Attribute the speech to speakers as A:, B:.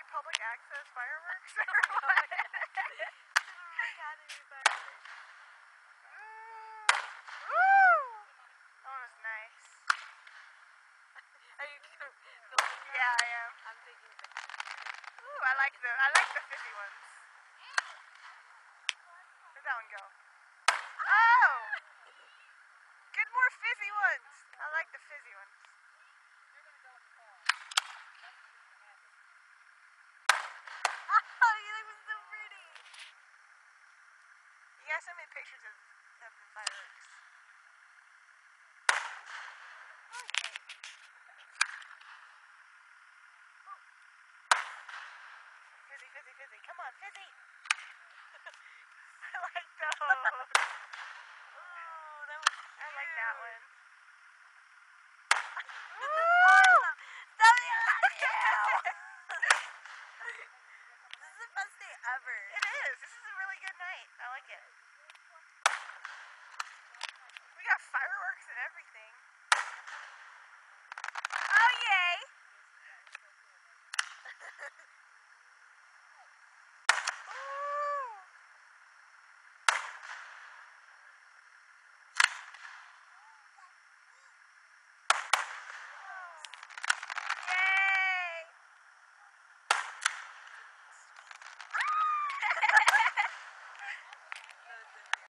A: public access fireworks or what?
B: Academy fireworks.
A: Woo! That one was nice.
B: Are you filming?
A: Yeah, I am.
B: I'm taking pictures.
A: Ooh, I like the fizzy ones. Where'd that one go? Oh! Good, more fizzy ones. I like the fizzy ones.
B: Oh, you look so pretty.
A: You gotta send me pictures of the fireworks. Fizzy, fizzy, fizzy. Come on, fizzy. I like those.
B: Ooh, that was cute.
A: I like that one.
B: Somebody, I love you. This is the best day ever.
A: It is. This is a really good night. I like it. We got fireworks and everything.